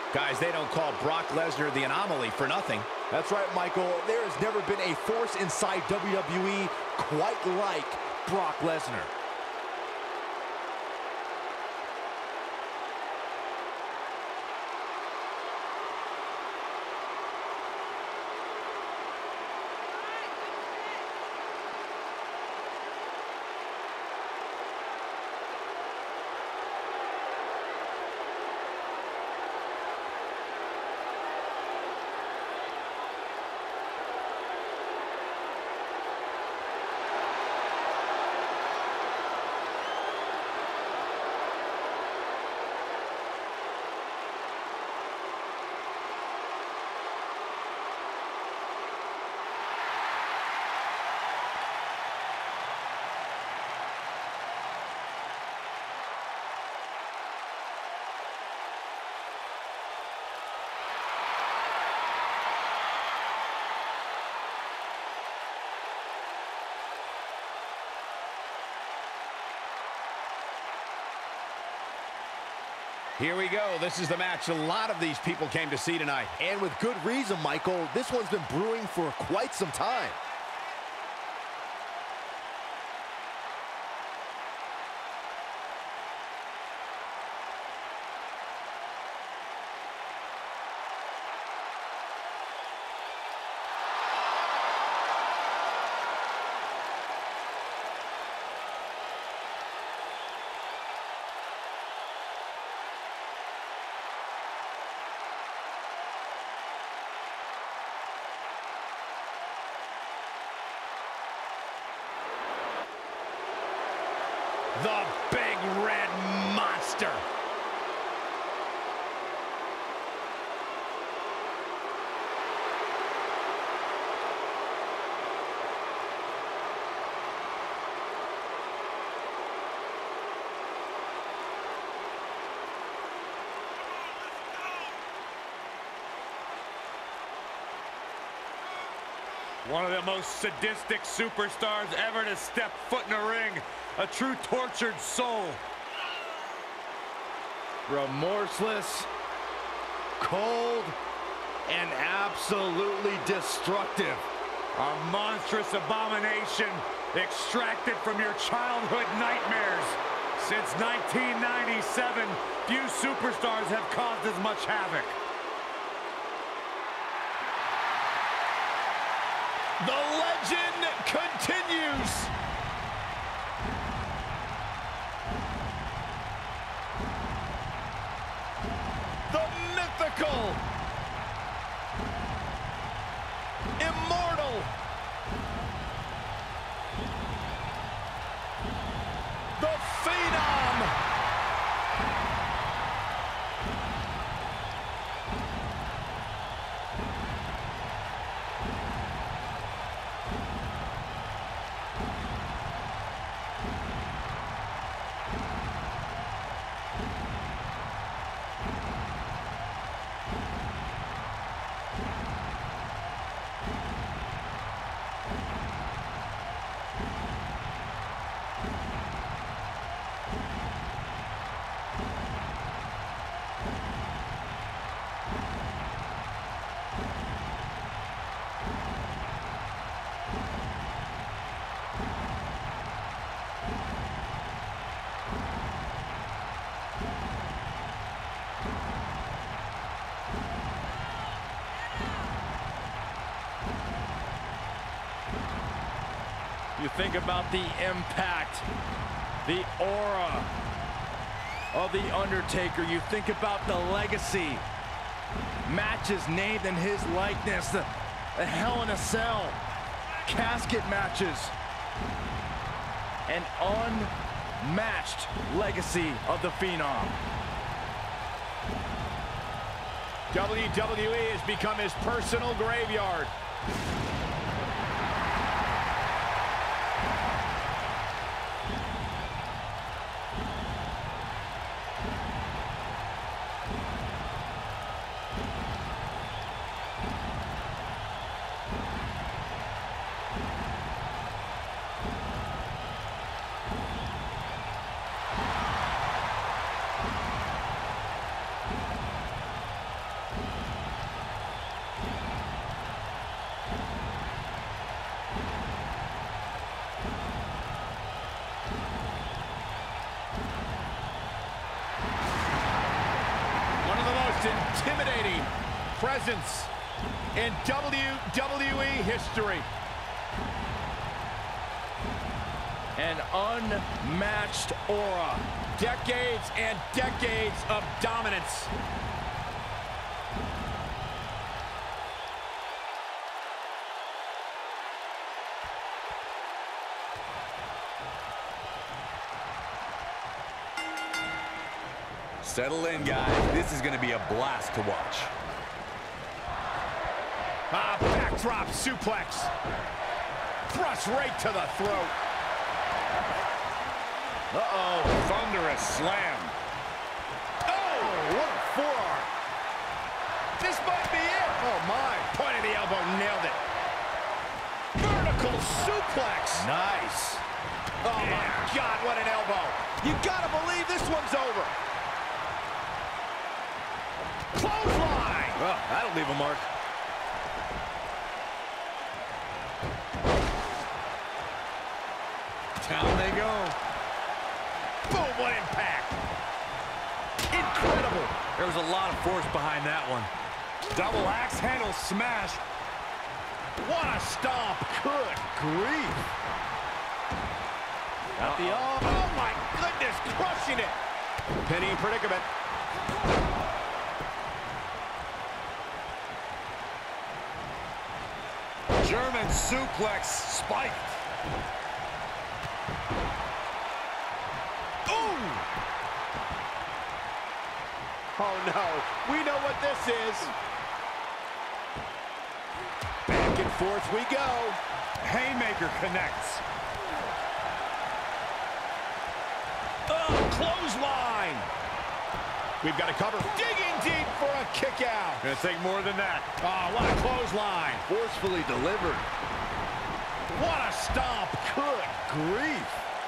Guys, they don't call Brock Lesnar the anomaly for nothing. That's right, Michael. There has never been a force inside WWE quite like Brock Lesnar. Here we go. This is the match a lot of these people came to see tonight. And with good reason, Michael. This one's been brewing for quite some time. The big red monster. One of the most sadistic superstars ever to step foot in a ring. A true tortured soul. Remorseless, cold, and absolutely destructive. A monstrous abomination extracted from your childhood nightmares. Since 1997, few superstars have caused as much havoc. The legend continues. The mythical, immortal, the Phenom. You think about the impact, the aura of the Undertaker. You think about the legacy. Matches named in his likeness. The Hell in a Cell. Casket matches. An unmatched legacy of the Phenom. WWE has become his personal graveyard. most intimidating presence in WWE history. An unmatched aura. Decades and decades of dominance. Settle in, guys. This is going to be a blast to watch. Backdrop suplex. Thrust right to the throat. Uh-oh, thunderous slam. Oh, what a forearm. This might be it. Oh, my. Point of the elbow, nailed it. Vertical suplex. Nice. Oh, my God, what an elbow. You gotta believe this one's over. Clothesline. Well, that'll leave a mark. Down they go. Boom, what impact. Incredible. There was a lot of force behind that one. Double axe handle smash. What a stomp. Good grief. Got the arm. Oh, my goodness, crushing it. Penny predicament. German suplex spiked. Ooh! Oh, no. We know what this is. Back and forth we go. Haymaker connects. Oh, clothesline. We've got to cover. Digging deep for a kick out. Gonna take more than that. Oh, what a clothesline. Forcefully delivered. What a stomp. Good grief.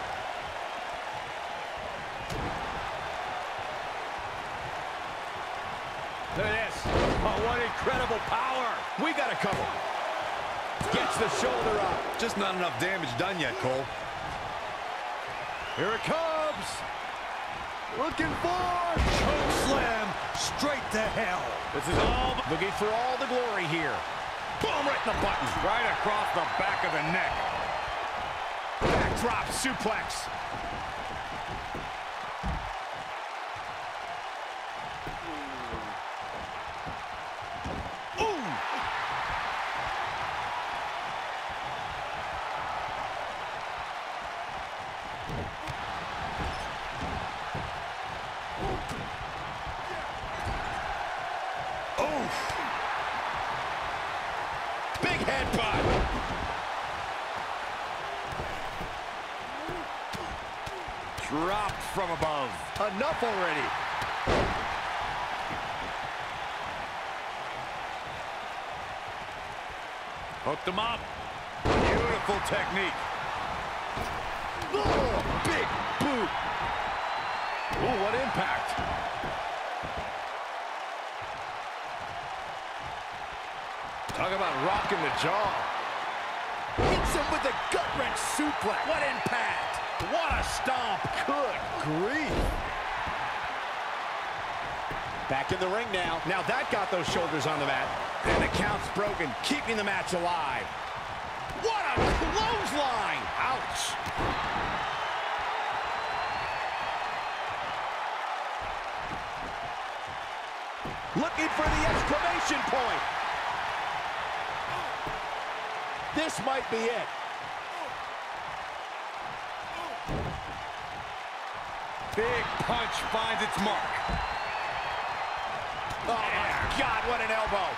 Look at this. Oh, what incredible power. We got to cover. Gets the shoulder up. Just not enough damage done yet, Cole. Here it comes. Looking for choke slam straight to hell. This is all looking for all the glory here. Boom, right in the buttons. Right across the back of the neck. Backdrop suplex. Ooh. Big headbutt. Dropped from above. Enough already. Hooked him up. Beautiful technique. Oh, big boot. Oh, what impact. Talk about rocking the jaw. Hits him with a gut-wrench suplex. What impact. What a stomp. Good grief. Back in the ring now. Now that got those shoulders on the mat. And the count's broken, keeping the match alive. What a clothesline. Ouch. Looking for the exclamation point. This might be it. Big punch finds its mark. Oh, my God, what an elbow.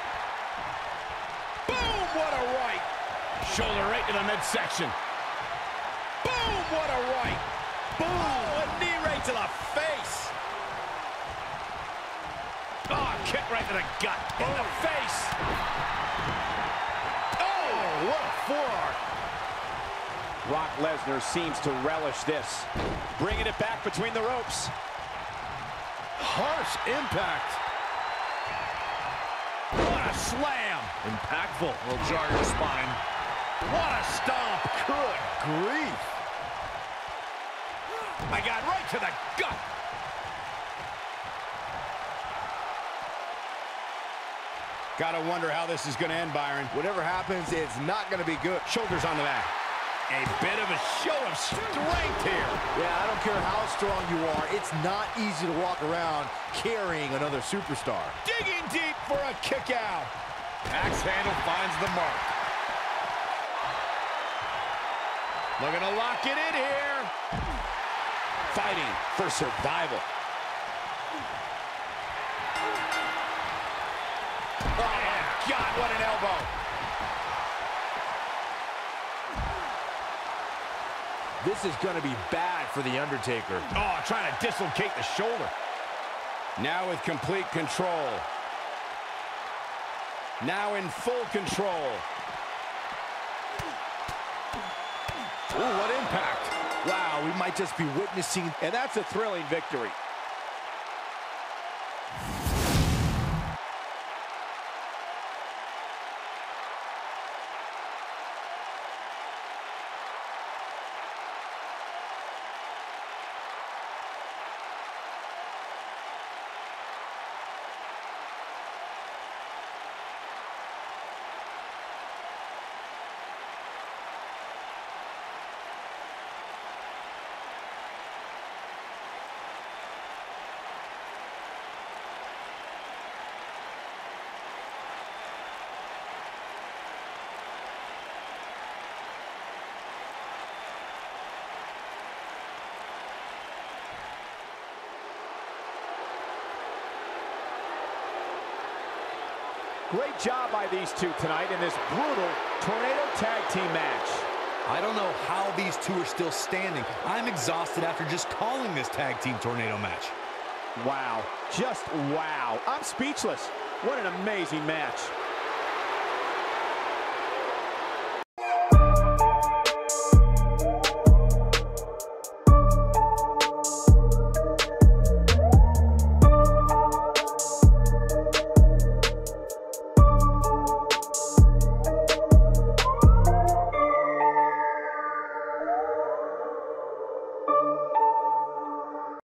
Boom, what a right. Shoulder right to the midsection. Boom, what a right. Boom, a knee right to the face. Oh, kick right to the gut. In the face. Oh, what a forearm. Brock Lesnar seems to relish this. Bringing it back between the ropes. Harsh impact. What a slam. Impactful. Will jar your spine. What a stomp. Good grief. My God, right to the gut. Gotta wonder how this is gonna end, Byron. Whatever happens, it's not gonna be good. Shoulders on the mat. A bit of a show of strength here. Yeah, I don't care how strong you are. It's not easy to walk around carrying another superstar. Digging deep for a kick out. Axe handle finds the mark. Looking to lock it in here. Fighting for survival. Oh, my God, what an elbow. This is going to be bad for The Undertaker. Oh, trying to dislocate the shoulder. Now with complete control. Now in full control. Ooh, what impact. Wow, we might just be witnessing, and that's a thrilling victory. Great job by these two tonight in this brutal Tornado Tag Team match. I don't know how these two are still standing. I'm exhausted after just calling this Tag Team Tornado match. Wow. Just wow. I'm speechless. What an amazing match.